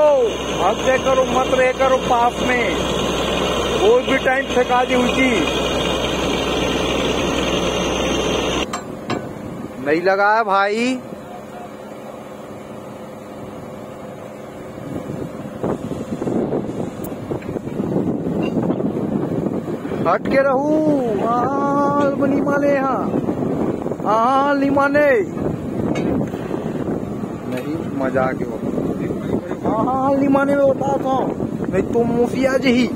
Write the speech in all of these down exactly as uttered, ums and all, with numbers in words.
हंसे करो मत रहे करो पास में, कोई भी टाइम फेंका दी उसी नहीं लगाया भाई। हट के रहू हाँ बनी माने यहाँ हाँ लिमाने नहीं मजाक हो हाँ हाँ लिमाने में होता था नहीं तो मुफिया जी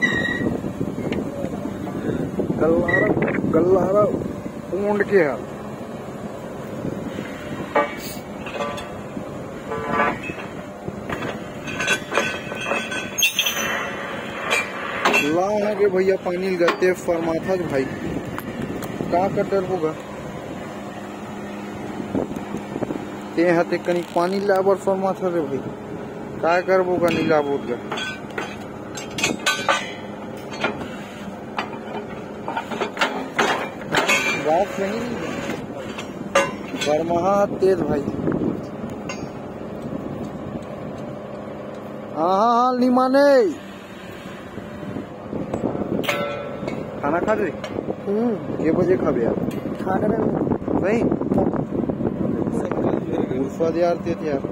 गल्लारा गल्लारा ऊंड के है ला है कि भैया पानी गते फरमाथा भाई का कटर होगा ते हते कनी पानी लाबर फरमाथा रे भाई का करबोगा नहीं लाबोगा बात नहीं बरमहा तेज भाई हाँ हाँ लिमाने खाना खा रहे हम्म ये बजे खा यार खाना नहीं उर्फा यार ते यार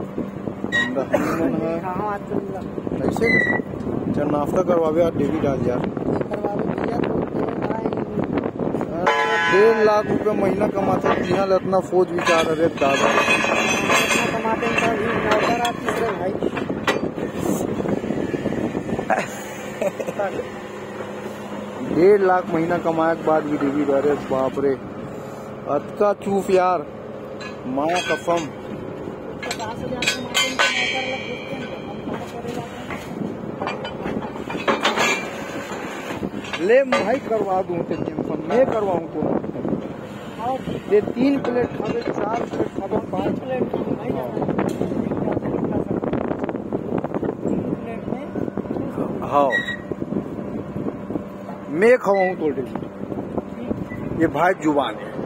ऐसे चल नाश्ता करवावे यार डेली डाल यार डेढ़ लाख रुपए महीना कमाते तीन इतना फौज विचार अरे दादा डेढ़ लाख महीना कमाए के बाद भी डिग्री अरे बाप रे अतका चूफ यार माया कसम ले भाई करवा दूं ते टेंशन मैं करवाऊं को ये तीन प्लेट खावे चार प्लेट खावे पांच प्लेट हाँ मैं खवाऊं तो ये भाई जुबान है।